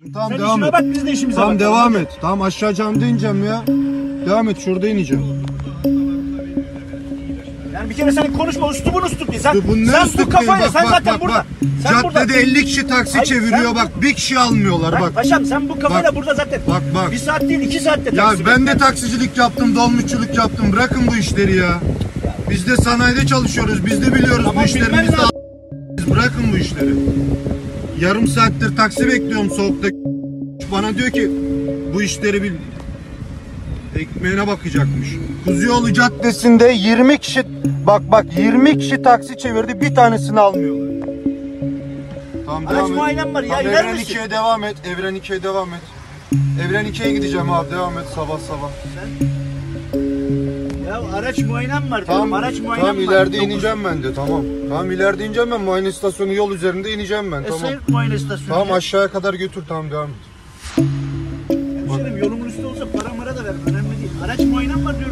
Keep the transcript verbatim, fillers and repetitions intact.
Tamam Sen devam işine et. bak, biz de işimize Tamam bakalım. devam Hadi. et. Tamam aşağı camda ineceğim ya. Devam et, şurada ineceğim. Yani bir kere senin konuşma üslubun üslup değil. Sen, Bu ne sen üslup bu kafayla değil? sen Bak, zaten bak, burada. bak. Sen Caddede burada. elli kişi taksi Hayır, çeviriyor sen- bak. Bir kişi almıyorlar Bak, bak. paşam sen bu kafayla Bak. burada zaten. Bak, bak. Bir saat değil iki saatte Ya taksi ben de beklersin. taksicilik yaptım, dolmuşçuluk yaptım. Bırakın bu işleri ya. Biz de sanayide çalışıyoruz. Biz de biliyoruz Tamam, bu işleri. bilmem Biz de lazım. bırakın bu işleri. Yarım saattir taksi bekliyorum soğukta. Bana diyor ki bu işleri bil. Ekmeğine bakacakmış. Kuzuyolu Caddesi'nde yirmi kişi bak bak yirmi kişi taksi çevirdi, bir tanesini almıyorlar. Tamam Araç muayenem var ya, Tamam, iner Evren misin? ikiye devam et. Evren ikiye devam et. Evren ikiye gideceğim abi, devam et sabah sabah. Ya araç muayenem var diyorum. Tamam, Araç muayenem tamam var. ileride Dokuz. ineceğim ben de, tamam. Tamam ileride ineceğim ben, muayene istasyonu yol üzerinde ineceğim ben, tamam. Esayırt muayene istasyonu. Tamam ya. aşağıya kadar götür, tamam devam et. Hemşerim yolumun üstü olsa para mara da ver. Önemli değil. Araç muayenem var diyorum.